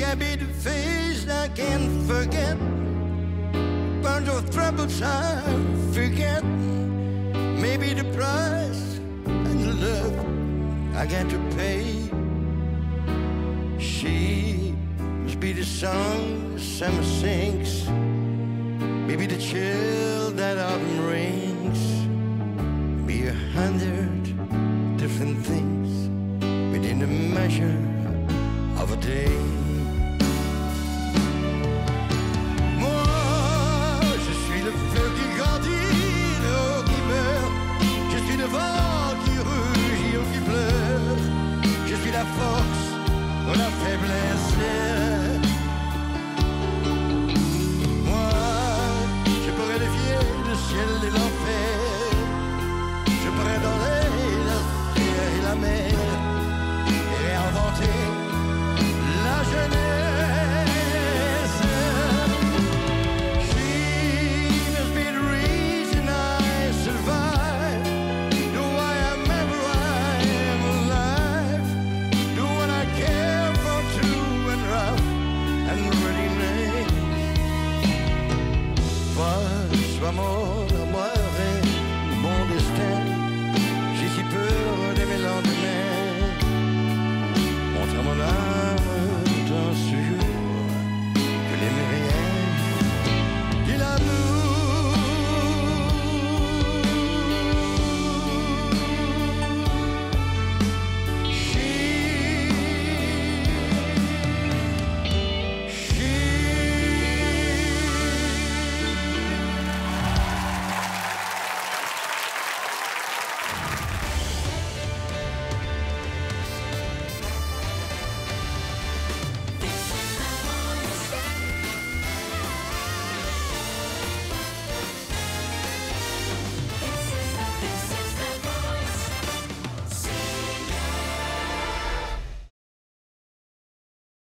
can be the face I can't forget. Bunch of troubles I forget. Maybe the price and the love I got to pay. She must be the song the summer sings. Maybe the chill that autumn brings. Be 100 different things within the measure of a day. Moi, je suis le feu qui grandit, l'eau qui meurt. Je suis le vent qui rugit ou qui pleure. Je suis la force ou la faiblesse. Moi, je pourrais défier le ciel et l'enfer. Je pourrais donner la terre et la mer et réinventer la jeunesse. She must be the reason I survive, the why I'm ever I am alive, the one I care for true and rough and really nice. Toi, sois mon à moi.